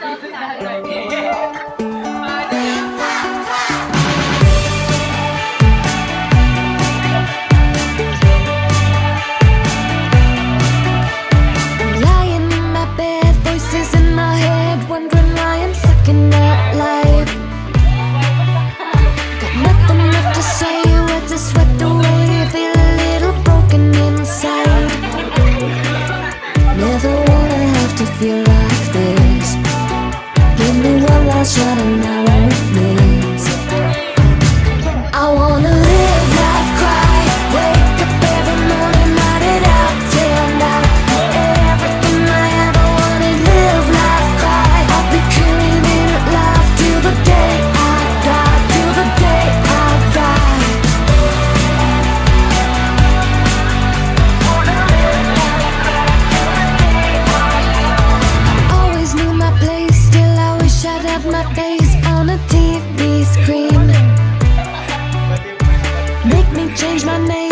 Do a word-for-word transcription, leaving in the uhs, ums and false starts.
Feel like this. Give me one last shot and I won't miss. I wanna live, laugh, cry, wake up every morning, night it out till night. Everything I ever wanted, live, laugh, cry. I'll be killing it live till the day I die, till the day I die. My face on a T V screen, make me change my name.